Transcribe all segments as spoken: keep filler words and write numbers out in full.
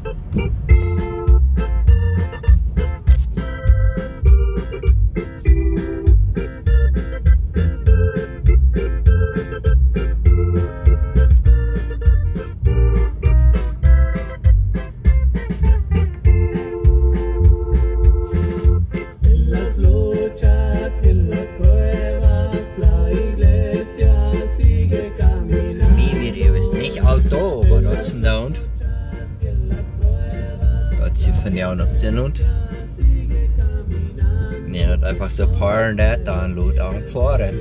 Und nee, dat einfach so paar net download aan het fahren.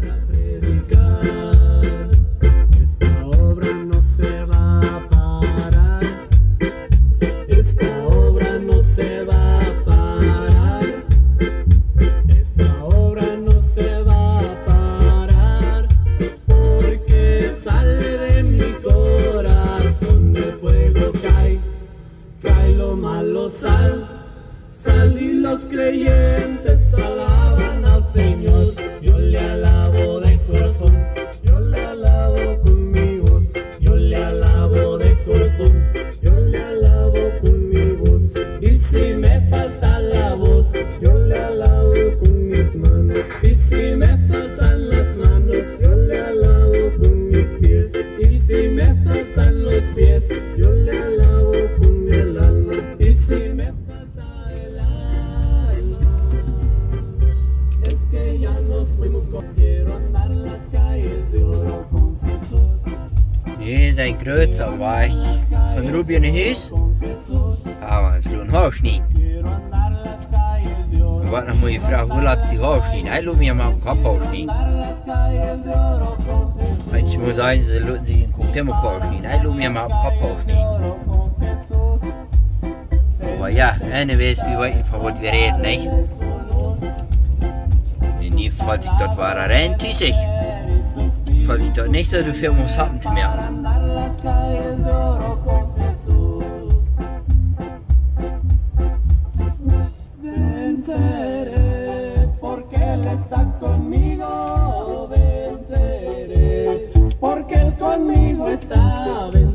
Los creyentes alaban al Señor, yo le alabo de corazón, yo le alabo con mi voz, yo le alabo de corazón, yo le alabo con mi voz, y si me falta la voz, yo le alabo con mis manos, y si me faltan las manos, yo le alabo con mis pies, y si me faltan los pies, yo le alabo con el alma, y si me falta el alma. Hier is een grote weg van Ruby naar huis. Gaan we eens een haar snijden. En wat nog moet je vragen, hoe laat is die haar snijden? Hij laat me maar een kap haar snijden. Want je moet zeggen, ze laten zich een cocktail haar snijden. Hij laat me maar een kap haar snijden. Maar ja, anyways, we weten van wat we reden, niet? In ieder geval, ik dat waren rein tussen. Falls ich dort nicht so viel muss haben zu mir. Venceré, porque Él está conmigo, venceré, porque Él conmigo está.